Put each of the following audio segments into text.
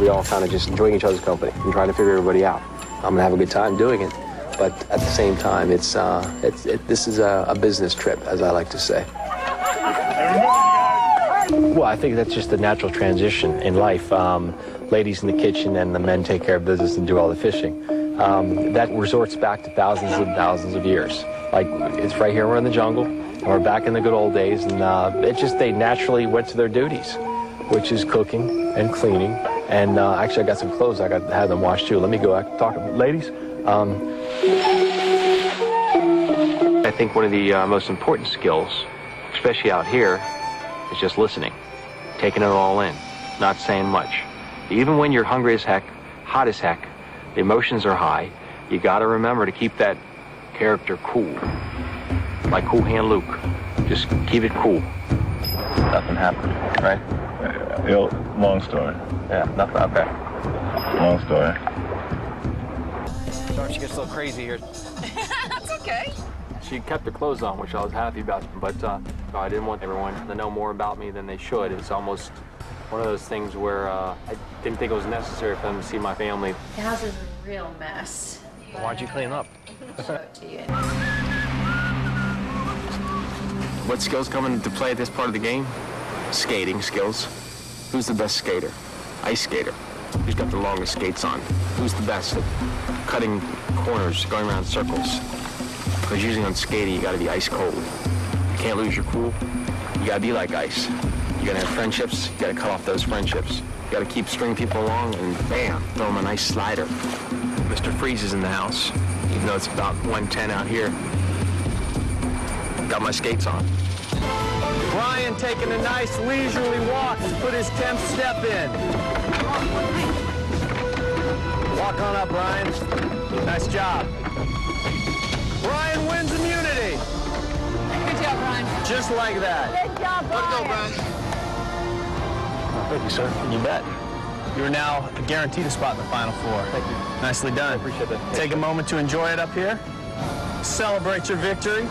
We all kind of just enjoying each other's company and trying to figure everybody out. I'm gonna have a good time doing it, but at the same time, this is a business trip, as I like to say. Well, I think that's just a natural transition in life. Ladies in the kitchen and the men take care of business and do all the fishing. That resorts back to thousands and thousands of years. Like, it's right here, we're in the jungle, and we're back in the good old days, and they naturally went to their duties, which is cooking and cleaning. And actually, I got some clothes I had them wash too. Let me go talk. Ladies, I think one of the most important skills, especially out here, is just listening, taking it all in, not saying much. Even when you're hungry as heck, hot as heck, the emotions are high, you gotta remember to keep that character cool. Like Cool Hand Luke. Just keep it cool. Nothing happened, right? Long story. Yeah, nothing, okay. Long story. Sorry, she gets a little crazy here. That's okay. She kept her clothes on, which I was happy about, but I didn't want everyone to know more about me than they should. It's almost one of those things where I didn't think it was necessary for them to see my family. The house is a real mess. Why don't you clean up? I'll show it to you. What skills come into play at this part of the game? Skating skills. Who's the best skater? Ice skater. Who's got the longest skates on? Who's the best at cutting corners, going around circles? Because usually on skating, you gotta be ice cold. You can't lose your cool. You gotta be like ice. You gotta have friendships, you gotta cut off those friendships. You gotta keep stringing people along and bam, throw them a nice slider. Mr. Freeze is in the house, even though it's about 110 out here. Got my skates on. Brian taking a nice leisurely walk and put his 10th step in. Walk on up, Brian. Nice job. Brian wins immunity. Good job, Brian. Just like that. Good job, Brian. Way to go, Brian. Thank you, sir. You bet. You are now guaranteed a spot in the Final Four. Thank you. Nicely done. I appreciate that. Take a moment to enjoy it up here. Celebrate your victory.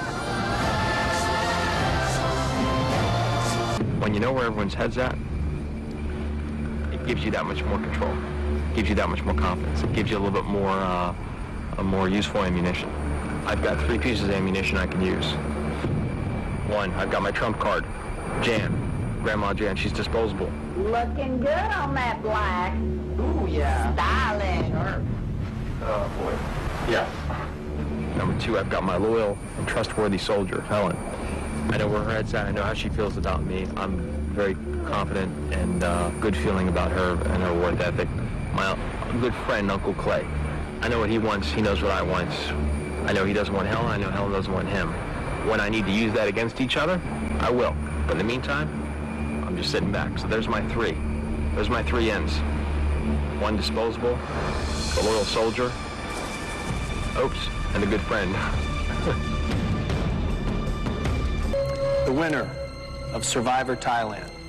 When you know where everyone's head's at, it gives you that much more control. It gives you that much more confidence. It gives you a little bit more, more useful ammunition. I've got 3 pieces of ammunition I can use. 1, I've got my trump card, Jan, Grandma Jan. She's disposable. Looking good on that black. Ooh, yeah. Styling. Oh, boy. Yeah. Number 2, I've got my loyal and trustworthy soldier, Helen. I know where her head's at. I know how she feels about me. I'm very confident and good feeling about her and her work ethic. My good friend, Uncle Clay. I know what he wants. He knows what I want. I know he doesn't want Helen. I know Helen doesn't want him. When I need to use that against each other, I will. But in the meantime, I'm just sitting back. So there's my 3. There's my 3 ends. 1 disposable, the loyal soldier, Oaks, and a good friend. The winner of Survivor Thailand